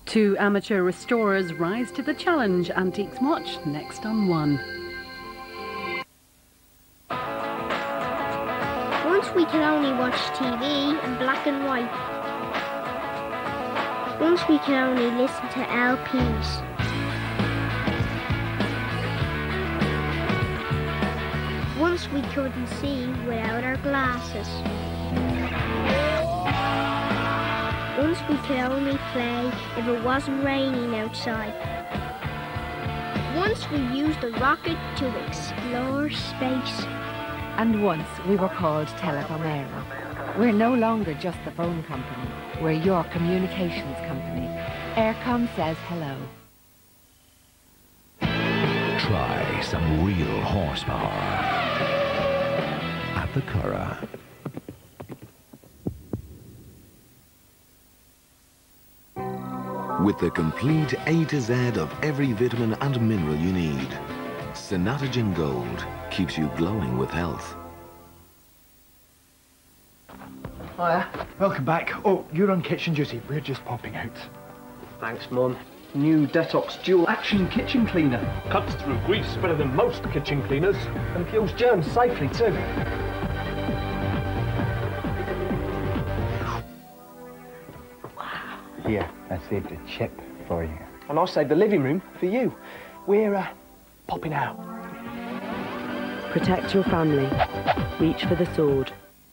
Two amateur restorers rise to the challenge. Antiques Watch next on One. Once we could only watch TV in black and white. Once we could only listen to LPs. Once we couldn't see without our glasses. Once we could only play if it wasn't raining outside. Once we used a rocket to explore space. And once we were called Telecom Eireann. We're no longer just the phone company. We're your communications company. Eircom says hello. Try some real horsepower at the Curragh. With the complete A to Z of every vitamin and mineral you need, Synatogen Gold keeps you glowing with health. Hiya, welcome back. Oh, you're on kitchen duty. We're just popping out. Thanks, Mum. New Detox Dual Action Kitchen Cleaner. Cuts through grease better than most kitchen cleaners and kills germs safely too. Here, I saved a chip for you. And I saved the living room for you. We're popping out. Protect your family. Reach for the sword.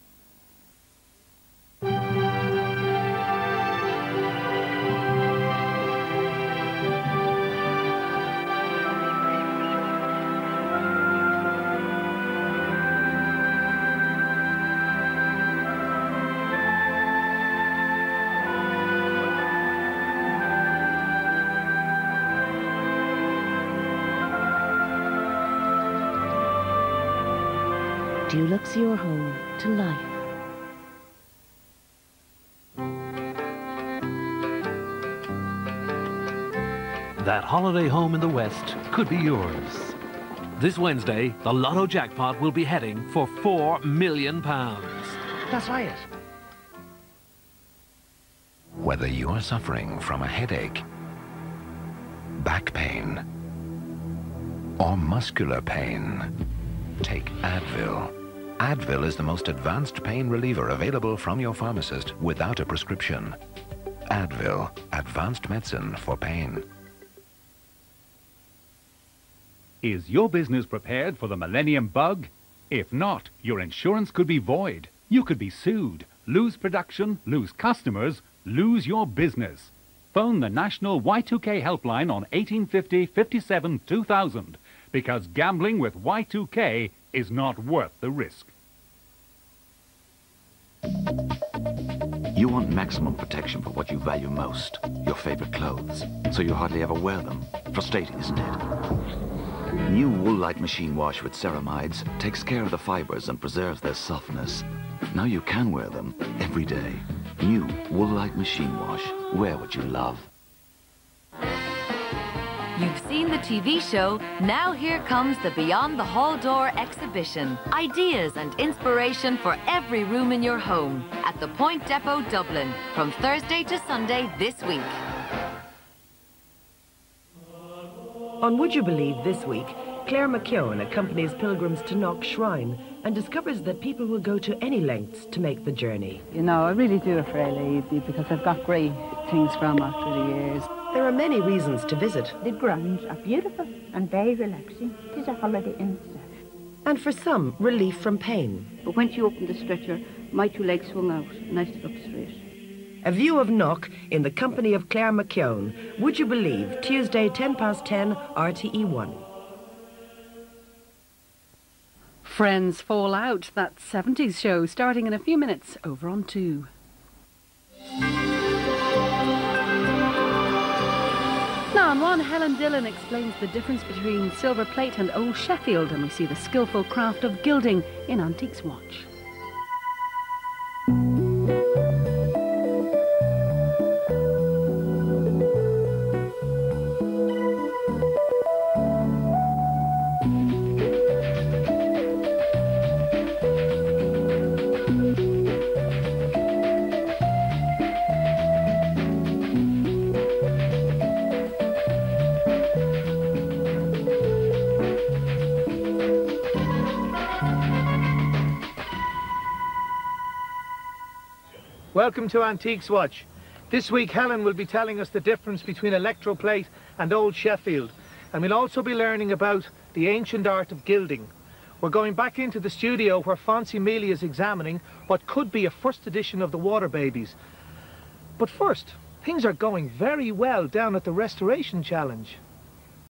Dulux your home to life. That holiday home in the West could be yours. This Wednesday, the Lotto jackpot will be heading for £4 million. That's right. Whether you're suffering from a headache, back pain, or muscular pain, take Advil. Advil is the most advanced pain reliever available from your pharmacist without a prescription. Advil, advanced medicine for pain. Is your business prepared for the Millennium Bug? If not, your insurance could be void. You could be sued, lose production, lose customers, lose your business. Phone the National Y2K helpline on 1850 57 2000 because gambling with Y2K is not worth the risk. You want maximum protection for what you value most, your favorite clothes, so you hardly ever wear them. Frustrating, isn't it? New Woolite machine wash with ceramides takes care of the fibers and preserves their softness. Now you can wear them every day. New Woolite machine wash. Wear what you love. You've seen the TV show, now here comes the Beyond the Hall Door exhibition. Ideas and inspiration for every room in your home at the Point Depot, Dublin, from Thursday to Sunday this week. On Would You Believe this week, Claire McKeown accompanies pilgrims to Knock Shrine and discovers that people will go to any lengths to make the journey. You know, I really do it for easy because I've got great things from her through the years. There are many reasons to visit. The grounds are beautiful and very relaxing. It is a holiday in itself. And for some, relief from pain. But when she opened the stretcher, my two legs swung out and I stood up straight. A view of Knock in the company of Claire McKeown. Would You Believe? Tuesday, 10:10, RTE 1. Friends Fall Out, that 70s show, starting in a few minutes over on 2. Now on 1, Helen Dillon explains the difference between silver plate and old Sheffield, and we see the skillful craft of gilding in Antiques Watch. Welcome to Antiques Watch. This week Helen will be telling us the difference between electroplate and old Sheffield, and we'll also be learning about the ancient art of gilding. We're going back into the studio where Fancy Mealy is examining what could be a first edition of the Water Babies. But first, things are going very well down at the Restoration Challenge.